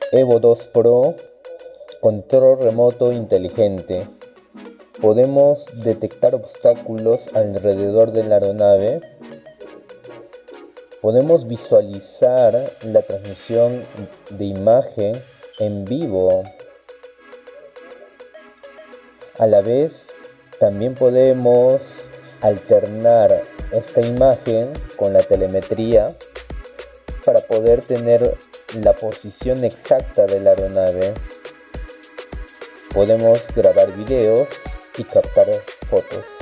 Evo 2 Pro, control remoto inteligente. Podemos detectar obstáculos alrededor de la aeronave. Podemos visualizar la transmisión de imagen en vivo. A la vez, también podemos alternar esta imagen con la telemetría para poder tener la posición exacta de la aeronave. Podemos grabar videos y captar fotos.